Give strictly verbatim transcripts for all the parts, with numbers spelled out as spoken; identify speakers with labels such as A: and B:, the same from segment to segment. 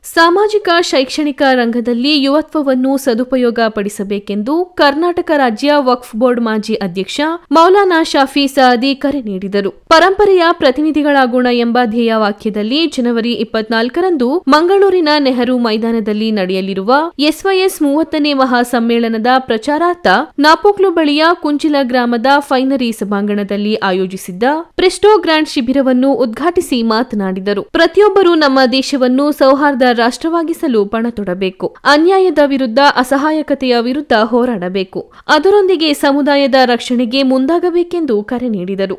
A: ಸಾಮಾಜಿಕ ಶೈಕ್ಷಣಿಕ ರಂಗದಲ್ಲಿ ಯುವತ್ವವನ್ನು ಸದುಪಯೋಗ ಪಡಿಸಬೇಕೆಂದು ಕರ್ನಾಟಕ ರಾಜ್ಯ ವಕ್ಫ್ ಬೋರ್ಡ್ ಮಾಜಿ ಅಧ್ಯಕ್ಷ ಮೌಲಾನಾ ಶಾಫಿ ಸಾದಿ ಕರೆ ನೀಡಿದರು. ಪರಂಪರೆಯ ಪ್ರತಿನಿಧಿಗಳಾಗೋಣ ಎಂಬ ಧ್ಯೇಯವಾಕ್ಯದಲ್ಲಿ ಜನವರಿ ಇಪ್ಪತ್ನಾಲ್ಕರಂದು ಮಂಗಳೂರಿನ ನೆಹರು ಮೈದಾನದಲ್ಲಿ ನಡೆಯಲಿರುವ ಎಸ್ವೈಎಸ್ ಮೂವತ್ತನೇ ಮಹಾ ಸಮ್ಮೇಳನದ ಪ್ರಚಾರಾರ್ಥ ನಾಪೋಕ್ಲು ಬಳಿಯ ಕುಂಚಿಲ ಗ್ರಾಮದ ಫೈನರಿ ಸಭಾಂಗಣದಲ್ಲಿ ಆಯೋಜಿಸಿದ್ದ ಪ್ರೆಸ್ಟೋ ಗ್ರಾಂಡ್ ಶಿಬಿರವನ್ನು ಉದ್ಘಾಟಿಸಿ ಮಾತನಾಡಿದರು. ಪ್ರತಿಯೊಬ್ಬರೂ ನಮ್ಮ ದೇಶವನ್ನು ಸೌಹಾರ್ದ ರಾಷ್ಟ್ರವಾಗಿಸಲು ಪಣ ತೊಡಬೇಕು. ಅನ್ಯಾಯದ ವಿರುದ್ಧ, ಅಸಹಾಯಕತೆಯ ವಿರುದ್ಧ ಹೋರಾಡಬೇಕು. ಅದರೊಂದಿಗೆ ಸಮುದಾಯದ ರಕ್ಷಣೆಗೆ ಮುಂದಾಗಬೇಕೆಂದು ಕರೆ ನೀಡಿದರು.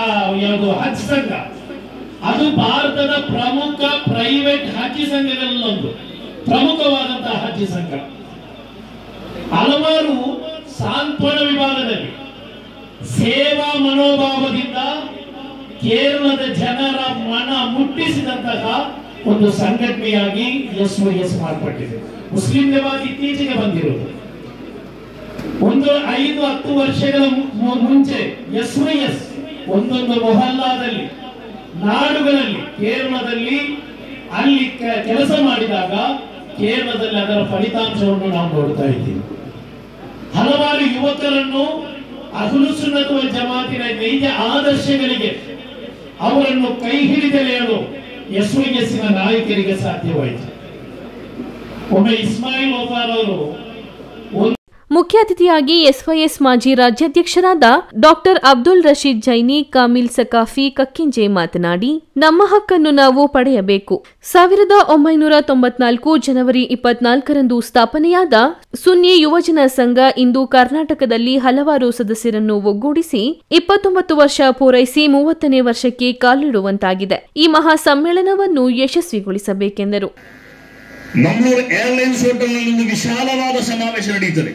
B: ಅದು ಭಾರತದ ಪ್ರಮುಖ ಪ್ರೈವೇಟ್ ಹಾಕಿ ಸಂಘಗಳಲ್ಲೊಂದು ಪ್ರಮುಖವಾದಂತಹ ಹಾಕಿ ಸಂಘ. ಹಲವಾರು ಸಾಂತ್ವನ ವಿಭಾಗದಲ್ಲಿ ಸೇವಾ ಮನೋಭಾವದಿಂದ ಕೇರಳದ ಜನರ ಮನ ಮುಟ್ಟಿಸಿದಂತಹ ಒಂದು ಸಂಘಟನೆಯಾಗಿ ಎಸ್ವೈಎಸ್ ಮಾರ್ಪಟ್ಟಿದೆ. ಮುಸ್ಲಿಂ ಜಮಾತ್ ಇತ್ತೀಚೆಗೆ ಬಂದಿರುವುದು. ಒಂದು ಐದು ಹತ್ತು ವರ್ಷಗಳ ಮುಂಚೆ ಎಸ್ವೈಎಸ್ ಒಂದೊಂದು ಮೊಹಲ್ಲಾದಲ್ಲಿ, ನಾಡುಗಳಲ್ಲಿ, ಕೇರಳದಲ್ಲಿ ಅಲ್ಲಿ ಕೆಲಸ ಮಾಡಿದಾಗ ಕೇರಳದಲ್ಲಿ ಅದರ ಫಲಿತಾಂಶವನ್ನು ನಾವು ನೋಡ್ತಾ ಇದ್ದೀವಿ. ಹಲವಾರು ಯುವಕರನ್ನು ಅಹ್ಲು ಸುನ್ನತ್ ವಲ್ ಜಮಾತಿನ ನೈಜ ಆದರ್ಶಗಳಿಗೆ ಅವರನ್ನು ಕೈ ಹಿಡಿದೆಳೆಯಲು ಎಸ್ವೈಎಸ್ಸಿನ ನಾಯಕರಿಗೆ ಸಾಧ್ಯವಾಯಿತು. ಒಮ್ಮೆ ಇಸ್ಮಾಯಿಲ್ ಒಫಾರ್ ಅವರು
A: ಮುಖ್ಯ ಅತಿಥಿಯಾಗಿ ಎಸ್ವೈಎಸ್ ಮಾಜಿ ರಾಜ್ಯಾಧ್ಯಕ್ಷರಾದ ಡಾಕ್ಟರ್ ಅಬ್ದುಲ್ ರಶೀದ್ ಜೈನಿ ಕಾಮಿಲ್ ಸಕಾಫಿ ಕಕ್ಕಿಂಜೆ ಮಾತನಾಡಿ, ನಮ್ಮ ಹಕ್ಕನ್ನು ನಾವು ಪಡೆಯಬೇಕು. ಸಾವಿರದ ಒಂಬೈನೂರ ತೊಂಬತ್ನಾಲ್ಕು ಜನವರಿ ಇಪ್ಪತ್ನಾಲ್ಕರಂದು ಸ್ಥಾಪನೆಯಾದ ಸುನ್ನಿ ಯುವಜನ ಸಂಘ ಇಂದು ಕರ್ನಾಟಕದಲ್ಲಿ ಹಲವಾರು ಸದಸ್ಯರನ್ನು ಒಗ್ಗೂಡಿಸಿ ಇಪ್ಪತ್ತೊಂಬತ್ತು ವರ್ಷ ಪೂರೈಸಿ ಮೂವತ್ತನೇ ವರ್ಷಕ್ಕೆ ಕಾಲಿಡುವಂತಾಗಿದೆ. ಈ ಮಹಾ ಸಮ್ಮೇಳನವನ್ನು ಯಶಸ್ವಿಗೊಳಿಸಬೇಕೆಂದರು.
C: ಮಂಗಳೂರು ಏರ್ಲೈನ್ಸ್ ಹೋಟೆಲ್ನಲ್ಲಿ ವಿಶಾಲವಾದ ಸಮಾವೇಶ ನಡೆಯುತ್ತದೆ.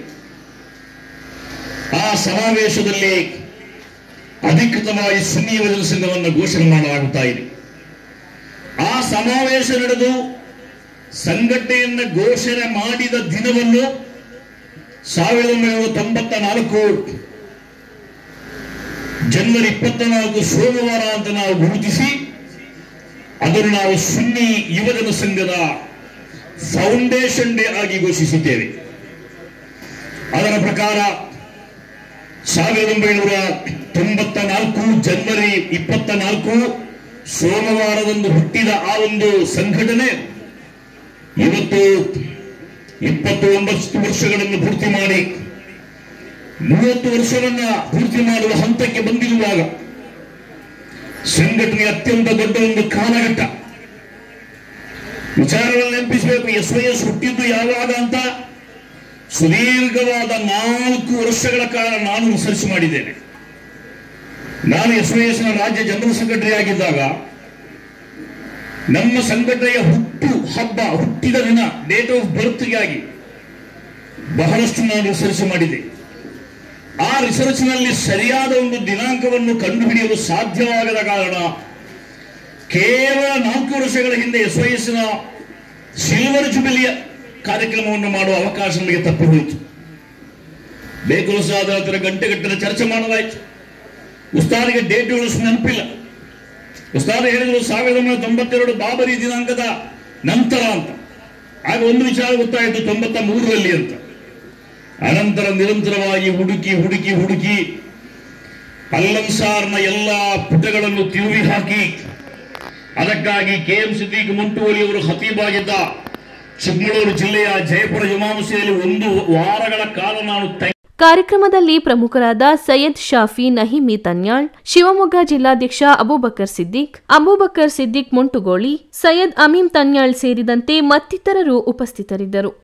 C: ಆ ಸಮಾವೇಶದಲ್ಲಿ ಅಧಿಕೃತವಾಗಿ ಸುನ್ನಿ ಯುವಜನ ಸಂಘವನ್ನು ಘೋಷಣೆ ಮಾಡಲಾಗುತ್ತಾ ಇದೆ. ಆ ಸಮಾವೇಶ ನಡೆದು ಸಂಘಟನೆಯನ್ನು ಘೋಷಣೆ ಮಾಡಿದ ದಿನವನ್ನು ಸಾವಿರದ ಒಂಬೈನೂರ ತೊಂಬತ್ತ ನಾಲ್ಕು ಜನವರಿ ಇಪ್ಪತ್ತ ನಾಲ್ಕು ಸೋಮವಾರ ಅಂತ ನಾವು ಗುರುತಿಸಿ ಅದನ್ನು ನಾವು ಸುನ್ನಿ ಯುವಜನ ಸಂಘದ ಫೌಂಡೇಶನ್ ಡೇ ಆಗಿ ಘೋಷಿಸಿದ್ದೇವೆ. ಅದರ ಪ್ರಕಾರ ಸಾವಿರದ ಒಂಬೈನೂರ ತೊಂಬತ್ತ ನಾಲ್ಕು ಜನವರಿ ಇಪ್ಪತ್ತ ನಾಲ್ಕು ಸೋಮವಾರದಂದು ಹುಟ್ಟಿದ ಆ ಒಂದು ಸಂಘಟನೆ ಇವತ್ತು ಇಪ್ಪತ್ತು ಒಂಬತ್ತು ವರ್ಷಗಳನ್ನು ಪೂರ್ತಿ ಮಾಡಿ ಮೂವತ್ತು ವರ್ಷವನ್ನ ಪೂರ್ತಿ ಮಾಡುವ ಹಂತಕ್ಕೆ ಬಂದಿರುವಾಗ ಸಂಘಟನೆ ಅತ್ಯಂತ ದೊಡ್ಡ ಒಂದು ಕಾಲಘಟ್ಟ. ವಿಚಾರಗಳನ್ನು ನೆನಪಿಸಬೇಕು. ಎಸ್ವೈಎಸ್ ಹುಟ್ಟಿದ್ದು ಯಾವಾಗ ಅಂತ ಸುದೀರ್ಘವಾದ ನಾಲ್ಕು ವರ್ಷಗಳ ಕಾಲ ನಾನು ರಿಸರ್ಚ್ ಮಾಡಿದ್ದೇನೆ. ನಾನು ಎಸ್ವೈಎಸ್ನ ರಾಜ್ಯ ಜನರಲ್ ಸೆಕ್ರೆಟರಿ ಆಗಿದ್ದಾಗ ನಮ್ಮ ಸಂಘಟನೆಯ ಹುಟ್ಟು ಹಬ್ಬ, ಹುಟ್ಟಿದ ದಿನ, ಡೇಟ್ ಆಫ್ ಬರ್ತ್ಗಾಗಿ ಬಹಳಷ್ಟು ನಾನು ರಿಸರ್ಚ್ ಮಾಡಿದ್ದೆ. ಆ ರಿಸರ್ಚ್ನಲ್ಲಿ ಸರಿಯಾದ ಒಂದು ದಿನಾಂಕವನ್ನು ಕಂಡುಹಿಡಿಯಲು ಸಾಧ್ಯವಾಗದ ಕಾರಣ ಕೇವಲ ನಾಲ್ಕು ವರ್ಷಗಳ ಹಿಂದೆ ಎಸ್ವೈಎಸ್ನ ಸಿಲ್ವರ್ ಜುಬಿಲಿಯ ಕಾರ್ಯಕ್ರಮವನ್ನು ಮಾಡುವ ಅವಕಾಶ ನಮಗೆ ತಪ್ಪಿ ಹೋಯಿತು. ಬೇಕು ಸಾದ ಹತ್ತಿರ ಗಂಟೆಗಟ್ಟಲೆ ಚರ್ಚೆ ಮಾಡಲಾಯಿತು. ಉಸ್ತಾದಿಗೆ ಡೇಟ್ಗಳು ನೆನಪಿಲ್ಲ. ಉಸ್ತಾದ ಹೇಳಿದರು ಸಾವಿರದ ಒಂಬೈನೂರ ತೊಂಬತ್ತೆರಡು ಬಾಬರಿ ದಿನಾಂಕದ ನಂತರ ಅಂತ. ಆಗ ಒಂದು ವಿಚಾರ ಗೊತ್ತಾಯಿತು, ತೊಂಬತ್ತ ಮೂರರಲ್ಲಿ ಅಂತ. ಅನಂತರ ನಿರಂತರವಾಗಿ ಹುಡುಕಿ ಹುಡುಕಿ ಹುಡುಕಿ ಅಲ್ಲನ್ಸಾರ್ನ ಎಲ್ಲ ಪುಟಗಳನ್ನು ತಿರುವಿ ಹಾಕಿ ಅದಕ್ಕಾಗಿ ಕೆ ಎಂ ಸಿದ್ದೀಕ್ ಮುಂಟೂರಿ ಅವರು ಖತೀಬಾಗಿದ್ದ ಚಿಕ್ಕಮಗಳೂರು ಜಿಲ್ಲೆಯ ಜಯಪುರ ಜಮಾ ಮಸೀದಿಯಲ್ಲಿ ಒಂದು ವಾರಗಳ ಕಾಲ ನಾನು
A: ಕಾರ್ಯಕ್ರಮದಲ್ಲಿ ಪ್ರಮುಖರಾದ ಸೈಯದ್ ಶಾಫಿ ನಹಿಮಿ ತನ್ಯಾಳ್, ಶಿವಮೊಗ್ಗ ಜಿಲ್ಲಾಧ್ಯಕ್ಷ ಅಬೂಬಕರ್ ಸಿದ್ದಿಕ್, ಅಬೂಬಕರ್ ಸಿದ್ದಿಕ್ ಮುಂಟುಗೋಳಿ, ಸೈಯದ್ ಅಮೀಮ್ ತನ್ಯಾಳ್ ಸೇರಿದಂತೆ ಮತ್ತಿತರರು ಉಪಸ್ಥಿತರಿದ್ದರು.